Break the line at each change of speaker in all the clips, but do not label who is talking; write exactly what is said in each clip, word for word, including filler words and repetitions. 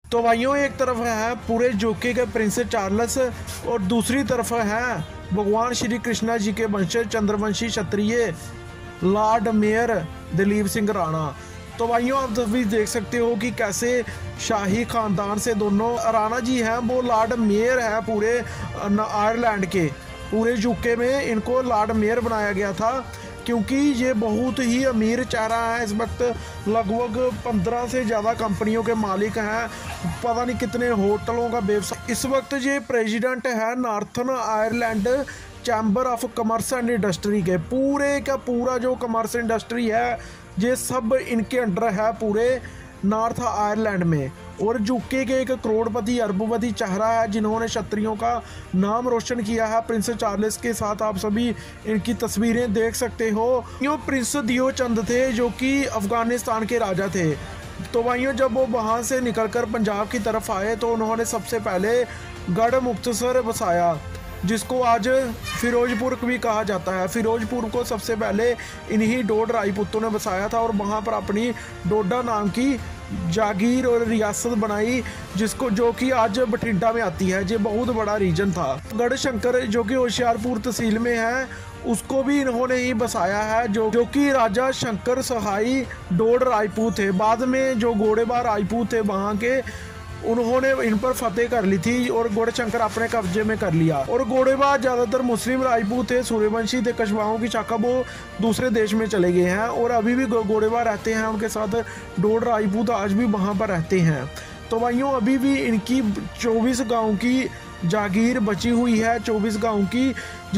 तो भाइयों, एक तरफ है पूरे यूके के प्रिंस चार्ल्स और दूसरी तरफ है भगवान श्री कृष्णा जी के वंशज चंद्रवंशी क्षत्रिय लॉर्ड मेयर दलीप सिंह राणा। तो भाइयों, आप तभी देख सकते हो कि कैसे शाही खानदान से दोनों राणा जी हैं, वो लॉर्ड मेयर है पूरे आयरलैंड के। पूरे यूके में इनको लॉर्ड मेयर बनाया गया था क्योंकि ये बहुत ही अमीर चेहरा है। इस वक्त लगभग पंद्रह से ज़्यादा कंपनियों के मालिक हैं, पता नहीं कितने होटलों का व्यवसाय। इस वक्त ये प्रेसिडेंट है northern Ireland chamber of commerce and industry के। पूरे का पूरा जो कॉमर्स इंडस्ट्री है ये सब इनके अंडर है पूरे नॉर्थ आयरलैंड में। और यूके के एक करोड़पति अरबपति चेहरा है जिन्होंने क्षत्रियों का नाम रोशन किया है। प्रिंस चार्ल्स के साथ आप सभी इनकी तस्वीरें देख सकते हो। यो प्रिंस दियो चंद थे जो कि अफगानिस्तान के राजा थे। तो भाइयों, जब वो वहाँ से निकलकर पंजाब की तरफ आए तो उन्होंने सबसे पहले गढ़ मुक्तसर बसाया, जिसको आज फिरोजपुर भी कहा जाता है। फिरोजपुर को सबसे पहले इन्हीं डोड राजपूतों ने बसाया था और वहाँ पर अपनी डोडा नाम की जागीर और रियासत बनाई, जिसको जो कि आज बठिंडा में आती है। ये बहुत बड़ा रीजन था। गढ़ शंकर जो कि होशियारपुर तहसील में है, उसको भी इन्होंने ही बसाया है, जो जो कि राजा शंकर सहाई डोड राजपूत थे। बाद में जो घोड़ेबार राजपूत थे वहाँ के, उन्होंने इन पर फतेह कर ली थी और गौड़ शंकर अपने कब्जे में कर लिया। और घोड़ेबाज ज़्यादातर मुस्लिम राजपूत थे, सूर्यवंशी थे, कछवाओं की शाखा वो दूसरे देश में चले गए हैं और अभी भी घोड़ेबाज रहते हैं। उनके साथ डोड राजपूत आज भी वहाँ पर रहते हैं। तो भाइयों, अभी भी इनकी चौबीस गाँव की जागीर बची हुई है, चौबीस गाँव की।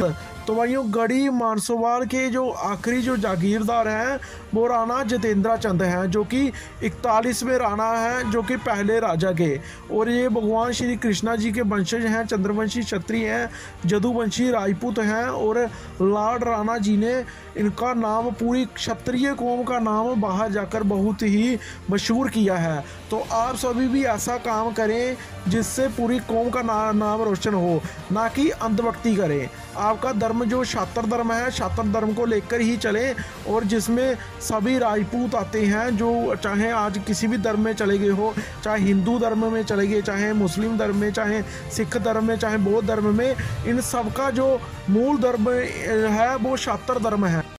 तो भाइयों, गढ़ी मानसवाल के जो आखिरी जो जागीरदार हैं वो राणा जितेंद्र चंद हैं, जो कि इकतालीसवें राणा हैं, जो कि पहले राजा के। और ये भगवान श्री कृष्णा जी के वंशज हैं, चंद्रवंशी क्षत्रिय हैं, जदुवंशी राजपूत हैं। और लॉर्ड राणा जी ने इनका नाम, पूरी क्षत्रिय कौम का नाम बाहर जाकर बहुत ही मशहूर किया है। तो आप सभी भी ऐसा काम करें जिससे पूरी कौम का ना, नाम रोशन हो, ना कि अंधभक्ति करें। आपका धर्म जो शात्र धर्म है, शात्र धर्म को लेकर ही चलें, और जिसमें सभी राजपूत आते हैं, जो चाहे आज किसी भी धर्म में चले गए हो, चाहे हिंदू धर्म में चले गए, चाहे मुस्लिम धर्म में, चाहे सिख धर्म में, चाहे बौद्ध धर्म में, इन सब का जो मूल धर्म है वो शात्र धर्म है।